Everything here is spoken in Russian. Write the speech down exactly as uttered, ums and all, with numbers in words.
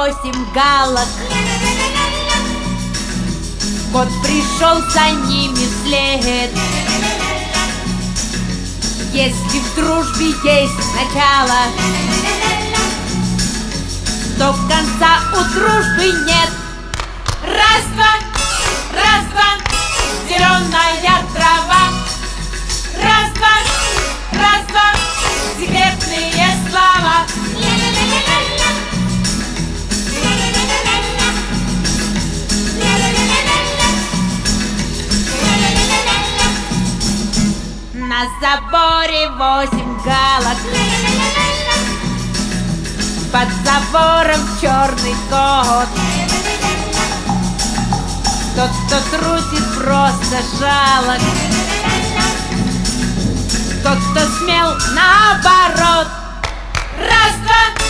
восемь галок. Кот пришел за ними вслед. Если в дружбе есть начало, то конца у дружбы нет. Раз-два, раз-два, зеленая трава. Раз-два, раз-два, секретные слова. На заборе восемь галок, под забором черный кот. Тот, кто трусит, просто жалок. Тот, кто смел, наоборот. Раз-два.